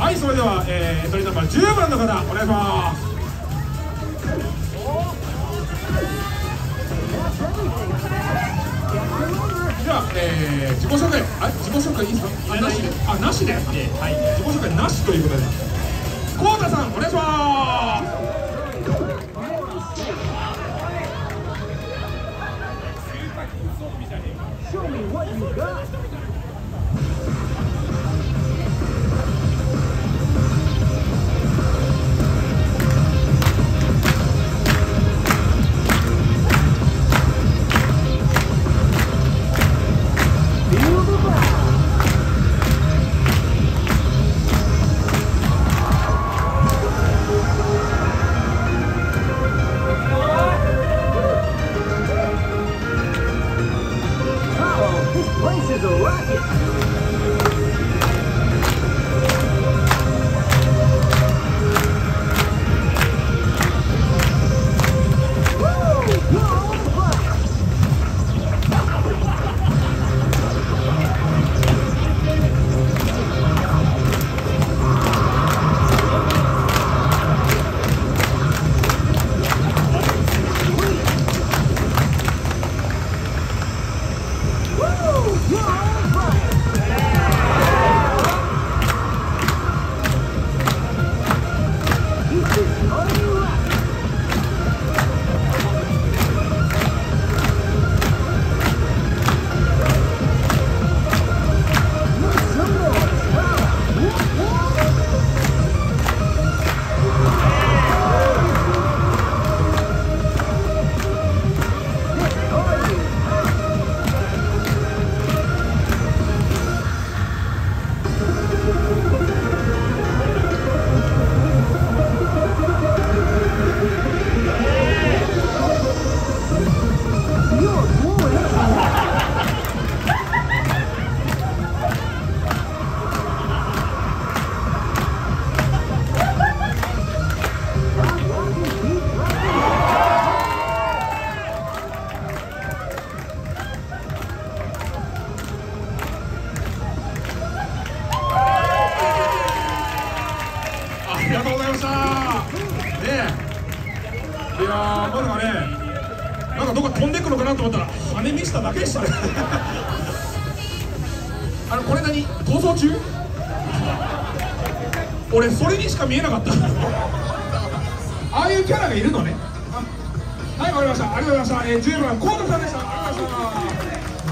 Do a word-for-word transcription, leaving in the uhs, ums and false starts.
はい、それでは、えー、エントリーナンバーじゅうばんの方お願いします。では、えー、自己紹介、あ、自己紹介いいですか？あ、なしで、あ、なしで、はい、自己紹介なしということで、コウタさんお願いします。Show me what you got. This is a rocket!ありがとうございました。ねえ、いやー、まさかね、なんかどこか飛んでくのかなと思ったら羽見しただけでしたね。あのこれ何逃走中？俺それにしか見えなかった。ああいうキャラがいるのね。はい、わかりました。ありがとうございました。えー、じゅうばんコウタさんでした。ありがとうございました。